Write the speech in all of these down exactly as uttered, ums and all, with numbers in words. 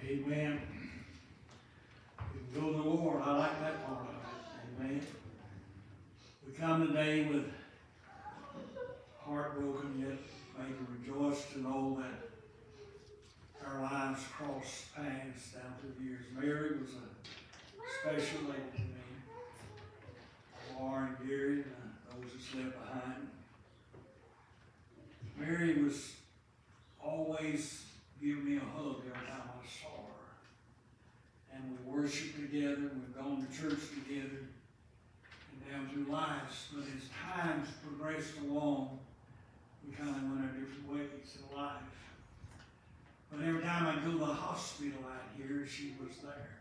Amen. We go to the Lord. I like that part of it. Amen. We come today with heartbroken yet made to rejoice to know that our lives crossed paths down through the years. Mary was a special lady to me. Laura and Gary and uh, those that slept behind. Mary was always giving me a hug every time I saw her. And we worshiped together, and we've gone to church together, and down through lives. But as times progressed along, we kind of went our different ways in life. But every time I go to the hospital out here, she was there.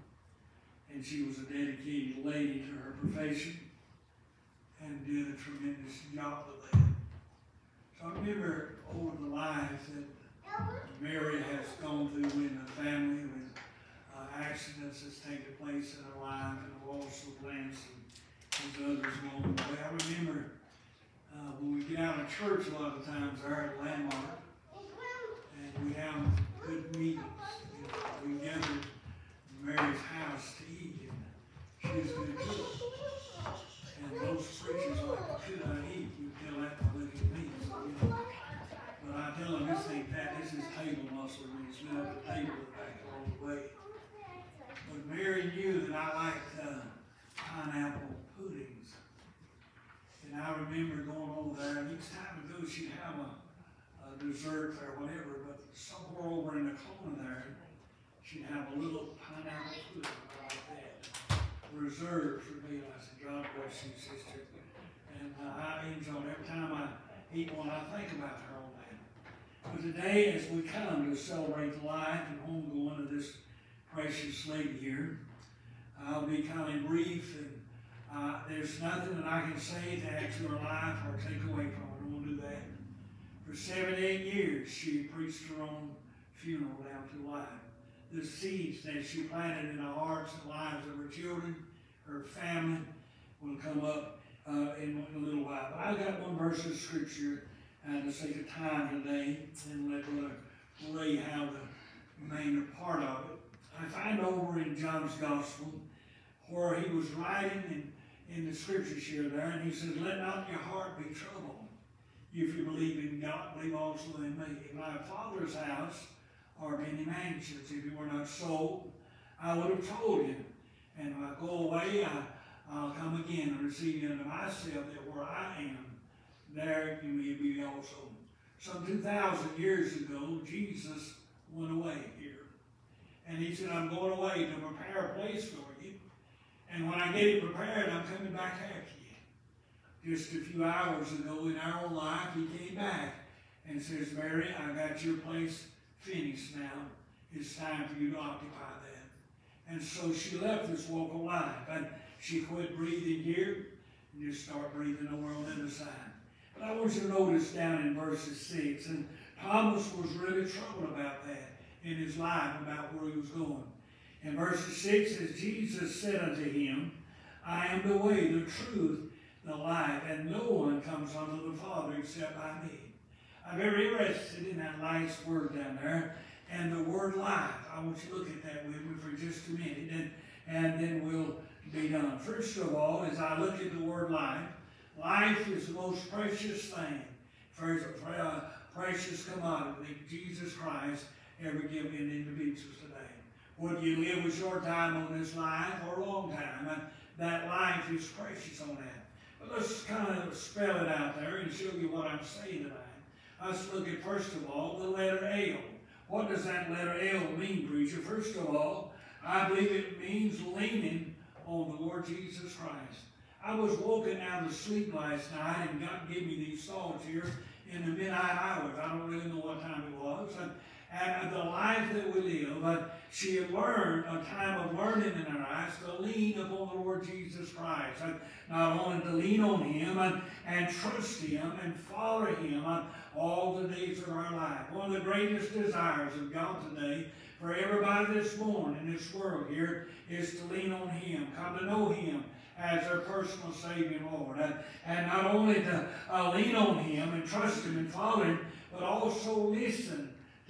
And she was a dedicated lady to her profession and did a tremendous job of that. So I remember over the life that Mary has gone through in the family with uh, accidents that's taken place in her life, and also Lance and, and others along the way. I remember uh, when we get out of church a lot of times there at Landmark, and we have good meetings. You know, we gather in Mary's house to eat, and she was going to cook. And those preachers like, could I eat? You tell that by looking at me. So, you know. But I tell them, this ain't that. This is table muscle. When you smell the table back all the way. But Mary knew that I liked uh, pineapple puddings. And I remember going over there, and each time I go, she'd have a Uh, dessert or whatever, but somewhere over in the corner there, she'd have a little pineapple pudding like that, reserved for me. And I said, God bless you, sister. And uh, I enjoy it. Every time I eat one, I think about her on that. But today, as we come to celebrate the life and homegoing of this precious lady here, I'll be kind of brief, and uh, there's nothing that I can say to add to her life or take away from her. I don't want to do that. For seventy-eight years, she preached her own funeral down to life. The seeds that she planted in the hearts and lives of her children, her family, will come up uh, in a little while. But I've got one verse of scripture uh, to sake of time today, and let Brother Ray have the main part of it. I find over in John's Gospel where he was writing in, in the scriptures here there, and he says, let not your heart be troubled. If you believe in God, believe also in me. In my Father's house are many mansions. If you were not so, I would have told you. And when I go away, I, I'll come again and receive you unto myself, that where I am, there you may be also. Some two thousand years ago, Jesus went away here. And he said, I'm going away to prepare a place for you. And when I get it prepared, I'm coming back after you. Just a few hours ago in our own life, he came back and says, Mary, I got your place finished now. It's time for you to occupy that. And so she left this walk of life. And she quit breathing here and just start breathing over on the other side. But I want you to notice down in verses six, and Thomas was really troubled about that in his life, about where he was going. In verses six, as Jesus said unto him, I am the way, the truth, the life, and no one comes unto the Father except by me. I'm very interested in that last word down there, and the word life. I want you to look at that with me for just a minute, and, and then we'll be done. First of all, as I look at the word life, life is the most precious thing, first, uh, precious commodity that Jesus Christ ever given individuals today. Whether you live a short time on this life or a long time, and that life is precious on that. But let's kind of spell it out there and show you what I'm saying tonight. Let's look at, first of all, the letter L. What does that letter L mean, preacher? First of all, I believe it means leaning on the Lord Jesus Christ. I was woken out of sleep last night, and God gave me these thoughts here in the midnight hours. I don't really know what time it was. And, and the life that we live, uh, she had learned a time of learning in her lives to lean upon the Lord Jesus Christ. And not only to lean on Him and, and trust Him and follow Him on all the days of our life. One of the greatest desires of God today for everybody this morning in this world here is to lean on Him, come to know Him as their personal Savior and Lord. And, and not only to uh, lean on Him and trust Him and follow Him, but also listen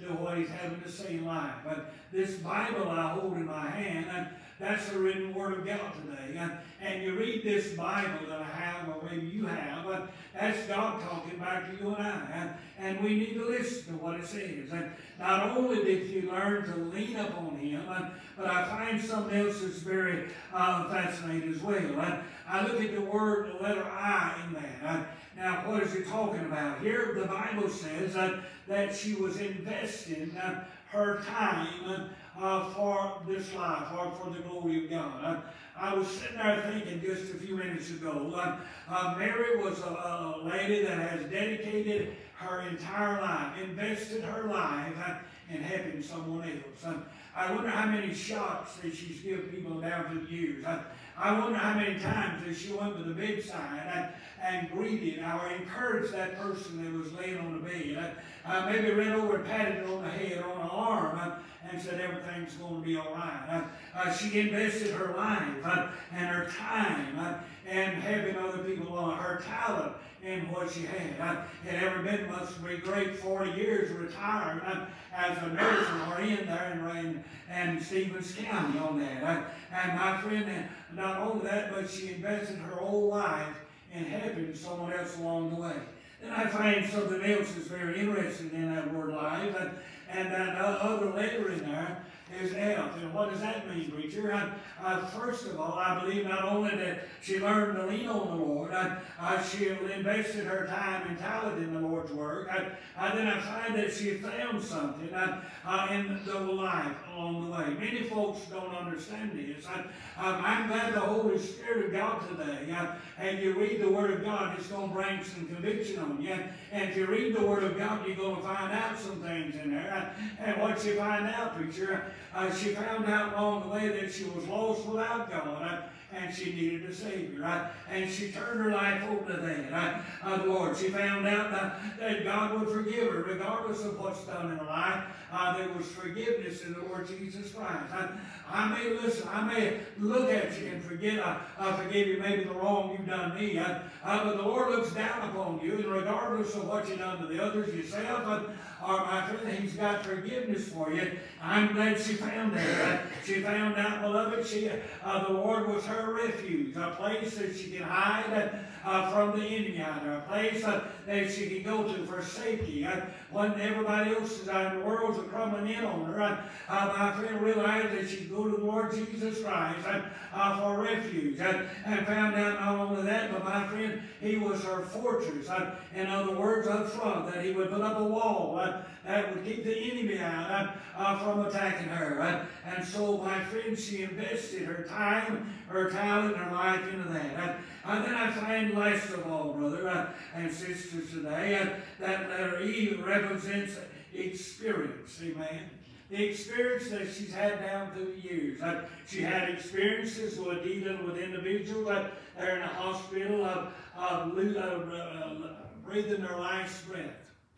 to what he's having to say in life. But this Bible I hold in my hand, and that's the written Word of God today. And, and you read this Bible that I have, or maybe you have, and that's God talking back to you and I. And, and we need to listen to what it says. And not only did you learn to lean upon Him, and, but I find something else that's very uh, fascinating as well. And I look at the word, the letter I in that. And now, what is it talking about? Here the Bible says that, that she was investing uh, her time uh, for this life, or for the glory of God. Uh, I was sitting there thinking just a few minutes ago, uh, uh, Mary was a, a lady that has dedicated her entire life, invested her life uh, in helping someone else. Uh, I wonder how many shots that she's given people down through the years. Uh, I wonder how many times that she went to the bedside and, and greeted or encouraged that person that was laying on the bed. Uh, maybe ran over and patted her on the head or on the arm uh, and said everything's going to be all right. Uh, uh, she invested her life uh, and her time uh, and helping other people on her talent in what she had. Uh, it ever been must be great forty years retired uh, as a nurse or in there in, in, in Stevens County on that. Uh, and my friend, uh, not only that, but she invested her whole life in helping someone else along the way. Then I find something else that's very interesting in that word life, and, and that other letter in there is health. And what does that mean, preacher? Uh, uh, first of all, I believe not only that she learned to lean on the Lord, uh, uh, she invested her time and talent in the Lord's work. Uh, uh, then I find that she found something uh, uh, in the life along the way. Many folks don't understand this. Uh, um, I'm glad the Holy Spirit of God today, uh, and you read the Word of God, it's going to bring some conviction on you. And if you read the Word of God, you're going to find out some things in there. Uh, and what you find out, preacher, Uh, she found out along the way that she was lost without God, uh, and she needed a Savior. Uh, and she turned her life over to that, uh, uh, the Lord. She found out uh, that God would forgive her, regardless of what's done in her life. Uh, there was forgiveness in the Lord Jesus Christ. Uh, I may listen, I may look at you and forget, uh, uh, forgive you maybe the wrong you've done me. Uh, uh, but the Lord looks down upon you, and regardless of what you've done to the others, yourself, uh, or my friend, He's got forgiveness for you. I'm glad she found that. Uh, she found out, beloved, she, uh, the Lord was her refuge, a place that she can hide uh, from the enemy out there, a place uh, that she can go to for safety. Uh, when everybody else is out in the world is crumbling in on her, uh, uh, my friend realized that she could go to the Lord Jesus Christ uh, uh, for refuge. Uh, and found out not only that, but my friend, He was her fortress. Uh, in other words, up front, that He would put up a wall uh, that would keep the enemy out uh, uh, from attacking her. Uh, and so, my friend, she invested her time, her talent, and her life into that. Uh, and then I find, last of all, brother uh, and sisters today, uh, that letter E represents experience. Amen. The experience that she's had down through the years. Uh, she had experiences with dealing with individuals that are in the hospital of, of uh, uh, breathing their last breath.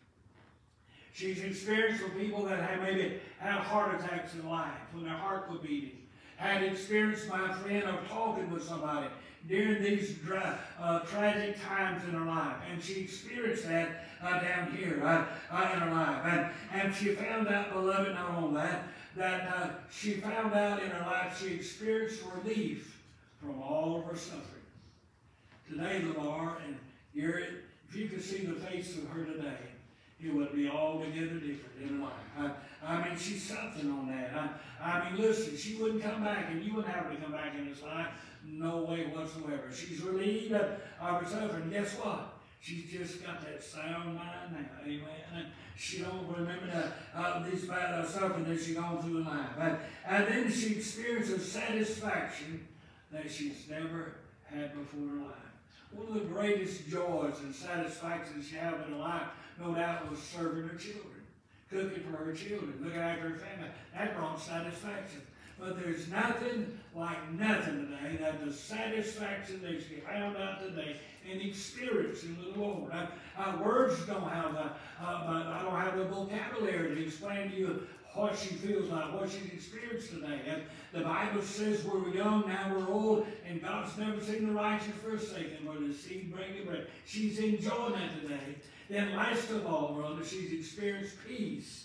She's experienced with people that have maybe had heart attacks in life when their heart was beating. Had experienced, my friend, of talking with somebody during these dra uh, tragic times in her life. And she experienced that uh, down here uh, uh, in her life. And, and she found out, beloved, not only that, that uh, she found out in her life she experienced relief from all of her suffering. Today, Lamar, and you're, if you could see the face of her today, it would be altogether different in her life. I, I mean, she's something on that. I, I mean, listen, she wouldn't come back, and you wouldn't have her to come back in this life. No way whatsoever. She's relieved of herself, and guess what? She's just got that sound mind now. Amen. And she don't remember the, uh, these bad uh, suffering that she's gone through in life. And, and then she experiences satisfaction that she's never had before in her life. One of the greatest joys and satisfactions she had in her life, no doubt, was serving her children, cooking for her children, looking after her family. That brought satisfaction. But there's nothing like nothing today that the satisfaction that she found out today in experiencing the Lord. I, I, words don't have the, uh, but I don't have the vocabulary to explain to you what she feels like, what she's experienced today. And the Bible says we're young, now we're old, and God's never seen the righteous forsaken, where the seed bringeth bread. She's enjoying that today. Then last of all, brother, she's experienced peace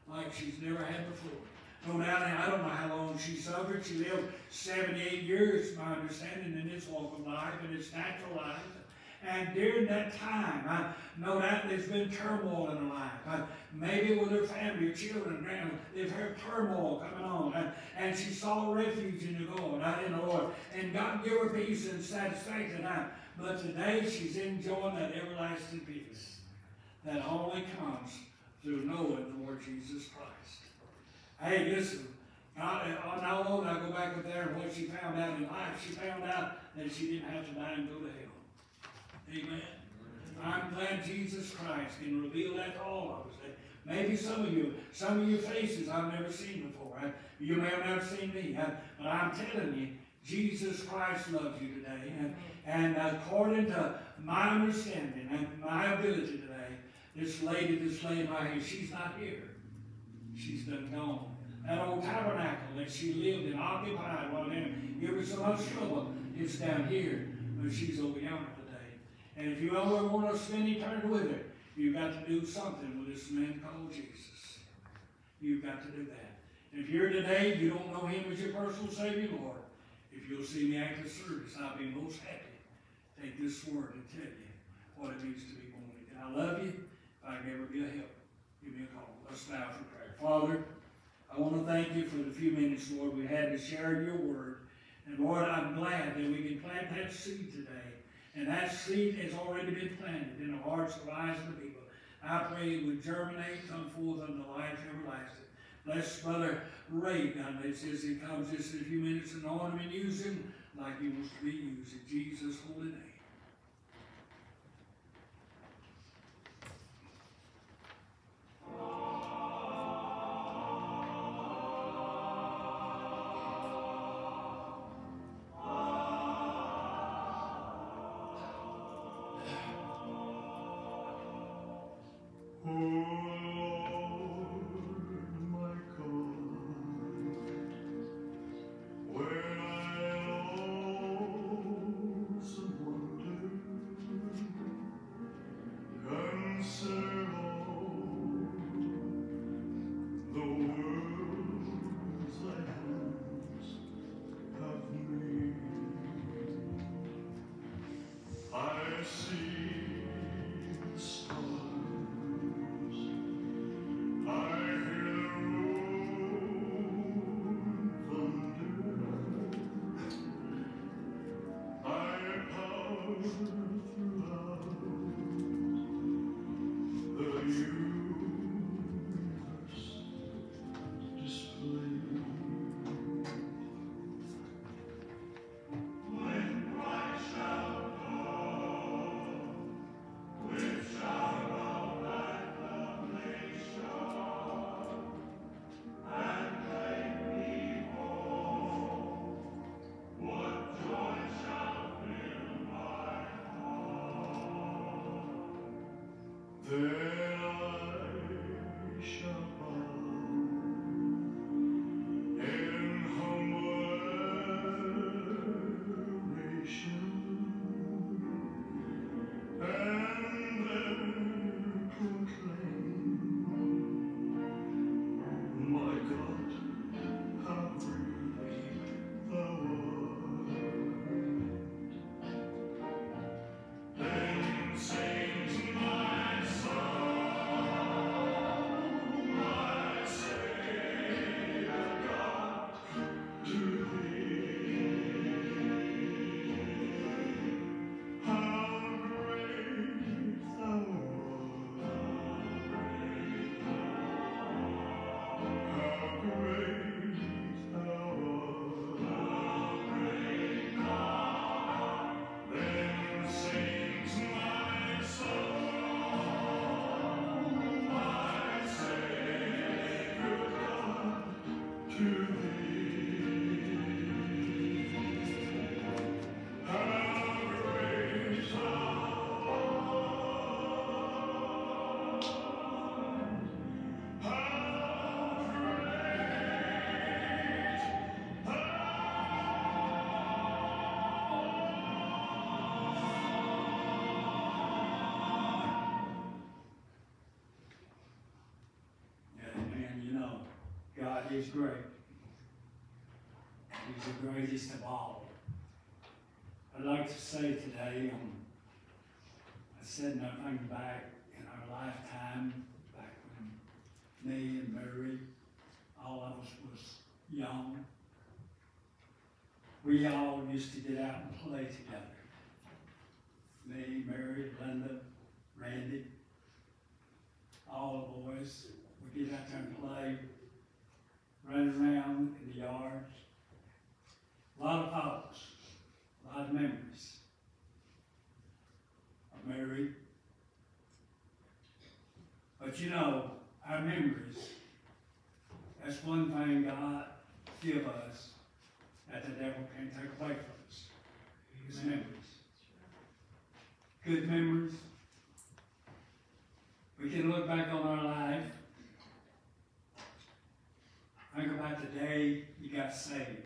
like she's never had before. No doubt, I don't know how long she suffered. She lived seventy-eight years, my understanding, in this walk of life, and it's natural life. And during that time, I no doubt there's been turmoil in her life. Uh, maybe with her family, her children, around, they've heard turmoil coming on. Uh, and she saw refuge in the Lord, uh, in the Lord. And God gave her peace and satisfaction. Uh, but today she's enjoying that everlasting peace that only comes through knowing the Lord Jesus Christ. Hey, listen. Not, uh, not long I go back up there and what she found out in life, she found out that she didn't have to die and go to hell. Amen. I'm glad Jesus Christ can reveal that to all of us. Maybe some of you, some of your faces I've never seen before. Right? You may have never seen me. Right? But I'm telling you, Jesus Christ loves you today. And, and according to my understanding and my ability today, this lady that's laying right here, she's not here. She's done gone. That old tabernacle that she lived in, occupied, while then give her so much trouble, it's down here. But she's over yonder. And if you ever want to spend eternity with her, you've got to do something with this man called Jesus. You've got to do that. And if you're today, you don't know him as your personal Savior, Lord, if you'll see me after service, I'll be most happy to take this word and tell you what it means to be born again. I love you. If I can ever be a help, give me a call. Let's bow for prayer. Father, I want to thank you for the few minutes, Lord, we had to share your word. And Lord, I'm glad that we can plant that seed today. And that seed has already been planted in the hearts and lives of the people. I pray it would germinate, come forth unto life everlasting. Bless Brother Ray, God, it says he comes just in a few minutes and anoint him and use him like he wants to be used. In Jesus' holy name. is great. He's the greatest of all. I'd like to say today, um, I said nothing back in our lifetime, back when me and Mary, all of us was young. We all used to get out and play together. Me, Mary, Linda, Randy, all the boys. We'd get out there and play, run around in the yards. A lot of thoughts, a lot of memories of Mary. But you know, our memories, that's one thing God give us that the devil can't take away from us. His memories. Good memories. We can look back on our life. Think about the day you got saved.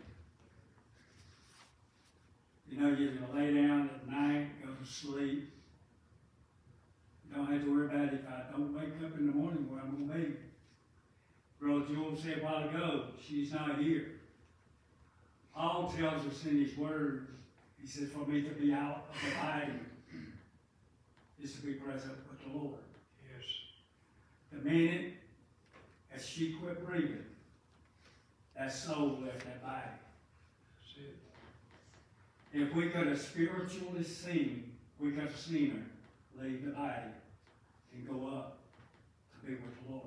You know, you're going to lay down at night, go to sleep. You don't have to worry about if I don't wake up in the morning where I'm going to be. Brother Joel said a while ago, she's not here. Paul tells us in his word, he says, for me to be out of the body is to be present with the Lord. Yes. The minute as she quit breathing, that soul left that body. That's it. If we could have spiritually seen, we could have seen her leave the body and go up to be with the Lord.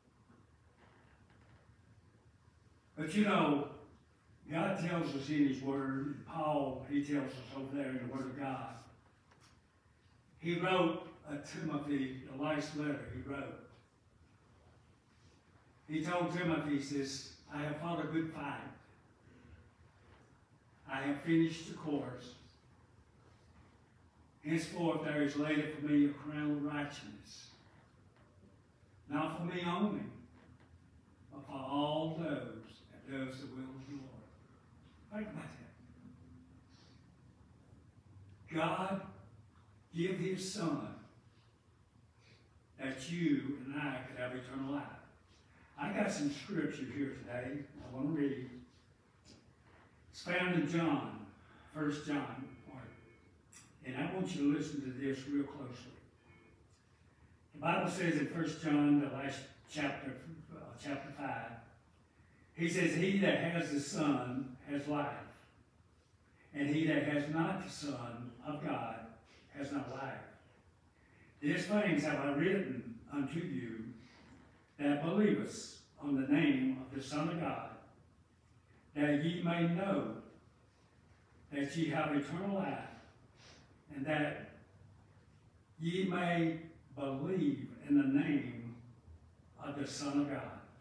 But you know, God tells us in his word, Paul, he tells us over there in the word of God, he wrote a Timothy, the last letter he wrote. He told Timothy, he says, I have fought a good fight. I have finished the course. Henceforth there is laid up for me a crown of righteousness. Not for me only, but for all those that does the will of the Lord. Think about that. God give his Son that you and I could have eternal life. I got some scripture here today I want to read. It's found in John, First John. And I want you to listen to this real closely. The Bible says in First John, the last chapter, uh, chapter five, he says, he that has the Son has life, and he that has not the Son of God has not life. These things have I written unto you that believest on the name of the Son of God, that ye may know that ye have eternal life, and that ye may believe in the name of the Son of God.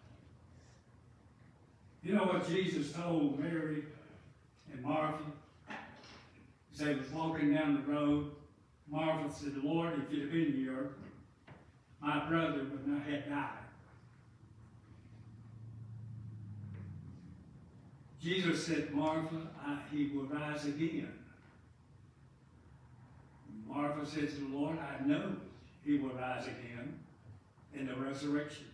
You know what Jesus told Mary and Martha? As they was walking down the road, Martha said, Lord, if you'd have been here, my brother would not have died. Jesus said, Martha, I, he will rise again. Martha said to the Lord, I know he will rise again in the resurrection.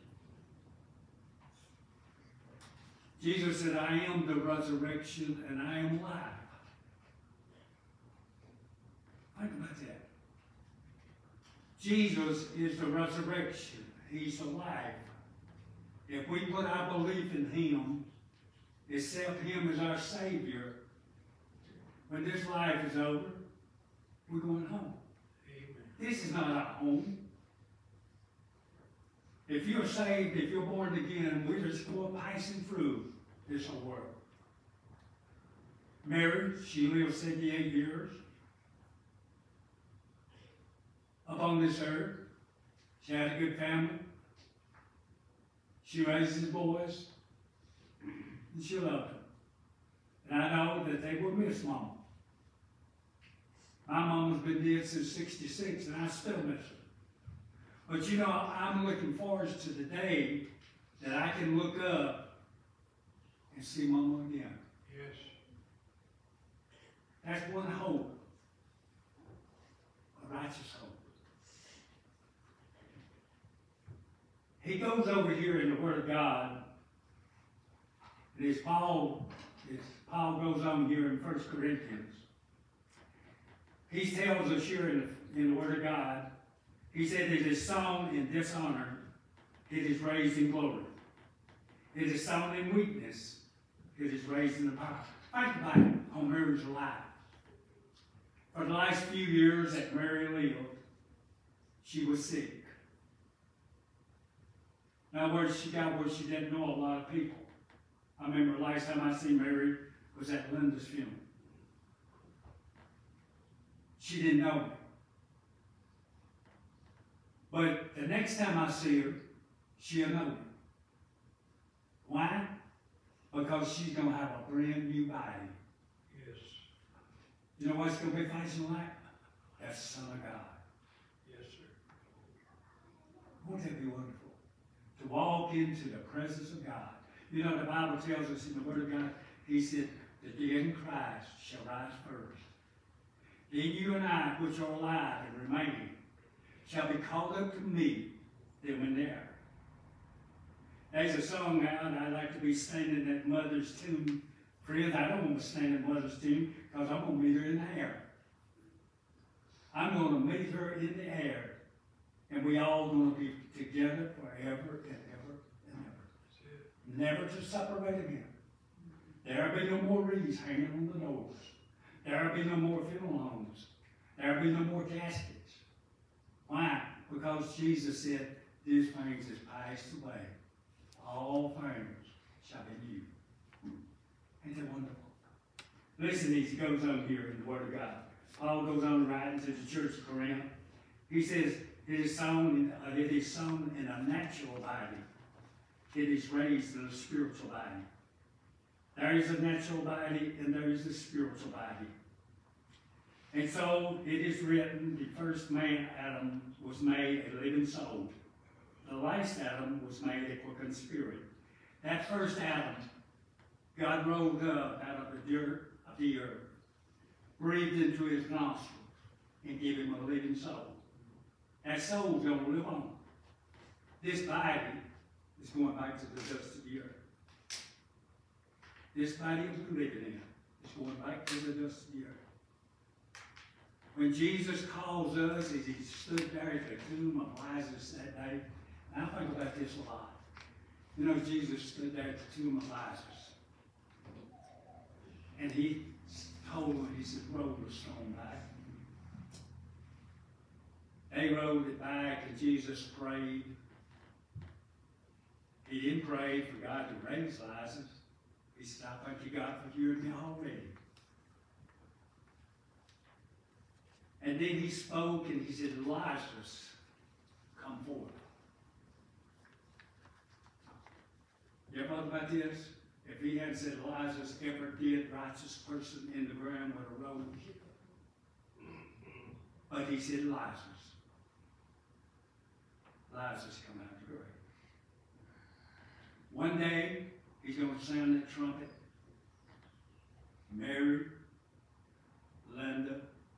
Jesus said, I am the resurrection and I am life. Think about that. Jesus is the resurrection. He's alive. If we put our belief in him, accept him as our Savior, when this life is over, we're going home. Amen. This is not our home. If you're saved, if you're born again, we're just going passing through this whole world. Mary, she lived seventy-eight years upon this earth. She had a good family. She raised his boys. And she loved them. And I know that they will miss Mama. My mama's been dead since sixty-six, and I still miss her. But you know, I'm looking forward to the day that I can look up and see Mama again. Yes. That's one hope. A righteous hope. He goes over here in the Word of God And as Paul, as Paul goes on here in First Corinthians, he tells us here in the, in the Word of God, he said, it is sown in dishonor, it is raised in glory. It is sown in weakness, it is raised in the power. Think about it on Mary's life. For the last few years that Mary lived, she was sick. In other words, she got where she didn't know a lot of people. I remember the last time I seen Mary was at Linda's funeral. She didn't know me. But the next time I see her, she'll know me. Why? Because she's going to have a brand new body. Yes. You know what it's going to be facing like? That's the Son of God. Yes, sir. Wouldn't that be wonderful? To walk into the presence of God. You know, the Bible tells us in the Word of God, he said, the dead in Christ shall rise first. Then you and I, which are alive and remain, shall be called up to meet them in the air. There's a song out, I like to be standing at Mother's tomb. Friends, I don't want to stand at Mother's tomb because I'm going to meet her in the air. I'm going to meet her in the air. And we all going to be together forever and ever and ever. Never to separate again. There'll be no more wreaths hanging on the doors. There'll be no more funeral homes. There'll be no more caskets. Why? Because Jesus said, these things is passed away. All things shall be new. Ain't that wonderful? Listen, he goes on here in the Word of God. Paul goes on writing to the church of Corinth. He says, it is sown in, uh, it is sown in a natural body. It is raised in a spiritual body. There is a natural body and there is a spiritual body. And so it is written, the first man, Adam, was made a living soul. The last Adam was made a quickened spirit. That first Adam, God rolled up out of the dirt of the earth, breathed into his nostrils, and gave him a living soul. That soul's going to live on. This body is going back to the dust of the earth. This body we're living in is going back to the dust of the earth. When Jesus calls us, as he stood there at the tomb of Lazarus that day, and I think about this a lot. You know, Jesus stood there at the tomb of Lazarus, and he told him, he said, roll the stone back. They rolled it back, and Jesus prayed. He didn't pray for God to raise Lazarus. He said, I think you got forgiven me already. And then he spoke, and he said, Lazarus, come forth. You ever thought about this? If he hadn't said Lazarus, ever did righteous person in the ground would have rolled. But he said Lazarus. Lazarus come out of the grave. One day, he's going to sound that trumpet. Mary, Linda,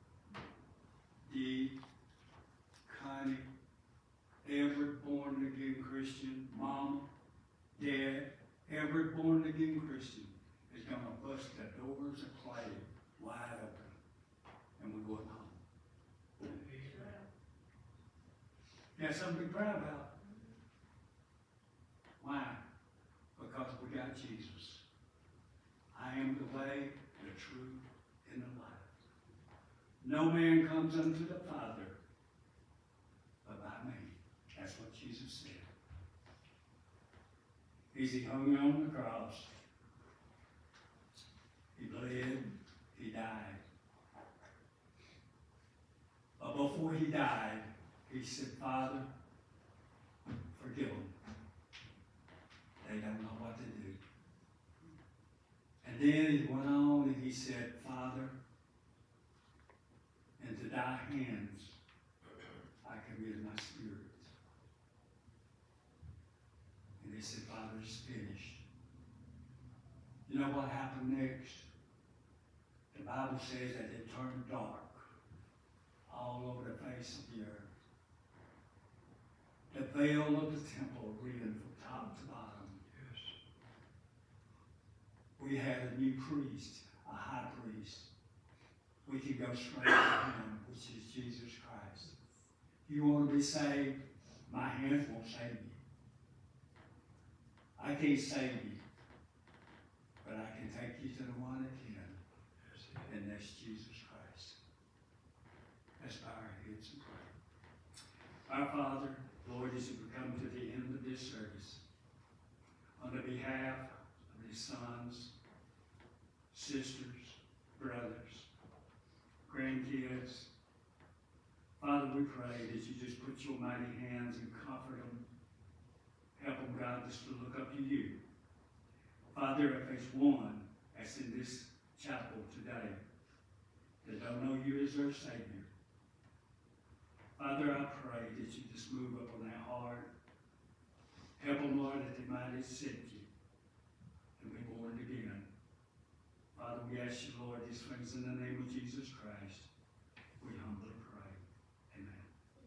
Dee, Connie, every born-again Christian, Mama, Dad, every born-again Christian is going to bust the doors of clay wide open. And we're going home. That's something to be proud about. Why? Because we got Jesus. I am the way, the truth, and the life. No man comes unto the Father but by me. That's what Jesus said. As he hung on the cross, he bled, he died. But before he died, he said, Father, forgive them. They don't know what to do. And then he went on and he said, Father, into thy hands I commit my spirit. And he said, Father, it's finished. You know what happened next? The Bible says that it turned dark all over the face of the earth. The veil of the temple rent from top to bottom. Yes. we had a new priest, a high priest. We can go straight to him, which is Jesus Christ. You want to be saved? My hands won't save you. I can't save you, but I can take you to the one that can, and that's Jesus Christ. Let's bow our heads and pray. Our Father, Lord, as we come to the end of this service, on the behalf of these sons, sisters, brothers, grandkids, Father, we pray that you just put your mighty hands and comfort them. Help them, God, just to look up to you. Father, if there's one that's in this chapel today that don't know you as their Savior, Father, I pray that you just move up on that heart. Help them, Lord, that they might accept you and be born again. Father, we ask you, Lord, these things in the name of Jesus Christ. We humbly pray. Amen.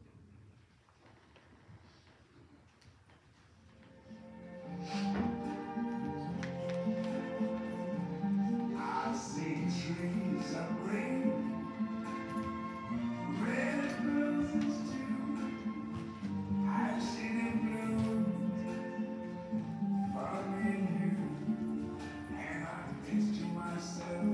I see trees of green, red roses too. I've seen them bloom for me and you, and I think to myself,